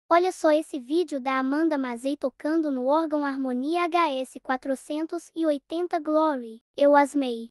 Olha só esse vídeo da Amanda Mazei tocando no órgão Harmonia HS 480 Glory. Eu asmei.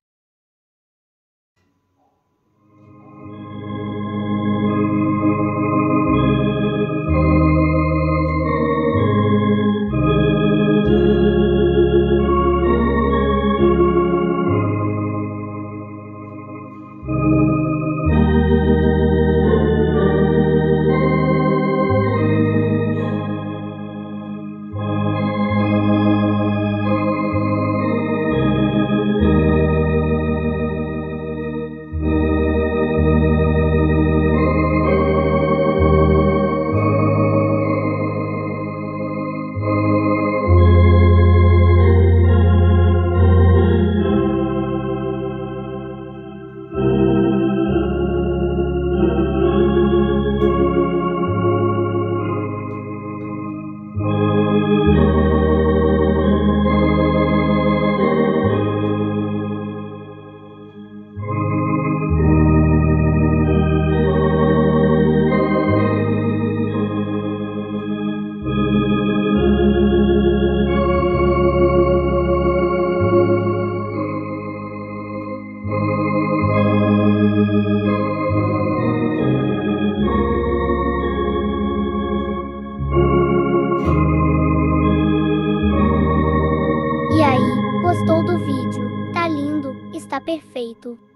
E aí, gostou do vídeo? Tá lindo, está perfeito.